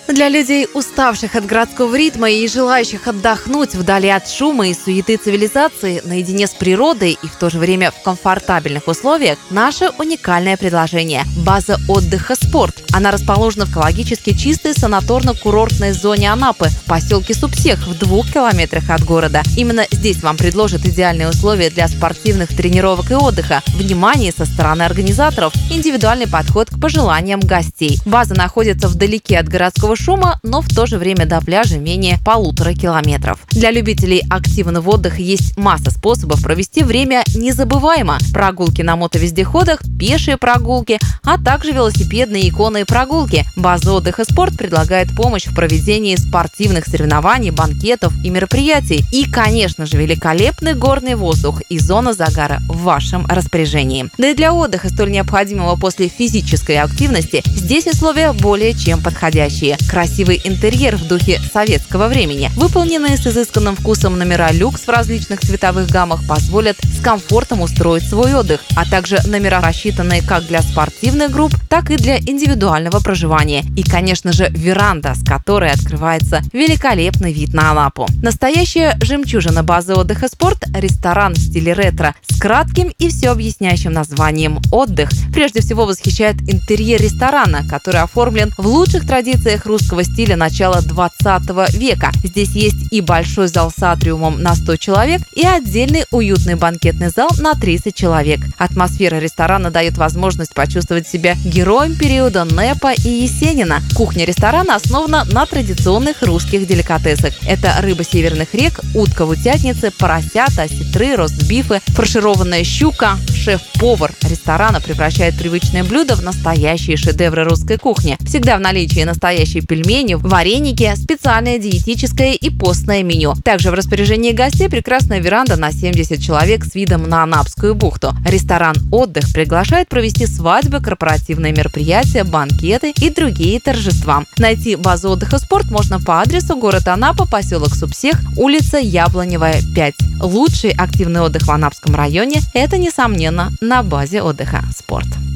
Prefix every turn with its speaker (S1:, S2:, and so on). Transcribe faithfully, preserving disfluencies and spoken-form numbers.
S1: Для людей, уставших от городского ритма и желающих отдохнуть вдали от шума и суеты цивилизации, наедине с природой и в то же время в комфортабельных условиях, наше уникальное предложение – база отдыха «Спорт». Она расположена в экологически чистой санаторно-курортной зоне Анапы в поселке Супсех в двух километрах от города. Именно здесь вам предложат идеальные условия для спортивных тренировок и отдыха, внимание со стороны организаторов, индивидуальный подход к пожеланиям гостей. База находится вдалеке от городского шума, но в то же время до пляжа менее полутора километров. Для любителей активного отдыха есть масса способов провести время незабываемо. Прогулки на мотовездеходах, пешие прогулки, а также велосипедные и конные прогулки. База отдыха «Спорт» предлагает помощь в проведении спортивных соревнований, банкетов и мероприятий. И, конечно же, великолепный горный воздух и зона загара в вашем распоряжении. Да и для отдыха, столь необходимого после физической активности, здесь условия более чем подходящие. Красивый интерьер в духе советского времени, выполненные с изысканным вкусом номера люкс в различных цветовых гаммах, позволят с комфортом устроить свой отдых, а также номера, рассчитанные как для спортивных групп, так и для индивидуального проживания. И, конечно же, веранда, с которой открывается великолепный вид на Анапу. Настоящая жемчужина базы отдыха «Спорт» – ресторан в стиле ретро с кратким и все объясняющим названием «Отдых». Прежде всего восхищает интерьер ресторана, который оформлен в лучших традициях русского стиля начала двадцатого века. Здесь есть и большой зал с атриумом на сто человек, и отдельный уютный банкетный зал на тридцать человек. Атмосфера ресторана дает возможность почувствовать себя героем периода Непа и Есенина. Кухня ресторана основана на традиционных русских деликатесах. Это рыба северных рек, утка в утятнице, поросята, осетры, ростбифы, фаршированная щука. Шеф-повар ресторана превращает привычные блюда в настоящие шедевры русской кухни. Всегда в наличии настоящие пельмени, вареники, специальное диетическое и постное меню. Также в распоряжении гостей прекрасная веранда на семьдесят человек с видом на Анапскую бухту. Ресторан «Отдых» приглашает провести свадьбы, корпоративные мероприятия, банкеты и другие торжества. Найти базу отдыха «Спорт» можно по адресу город Анапа, поселок Супсех, улица Яблоневая, пять. Лучший активный отдых в Анапском районе – это, несомненно, на базе отдыха «Спорт».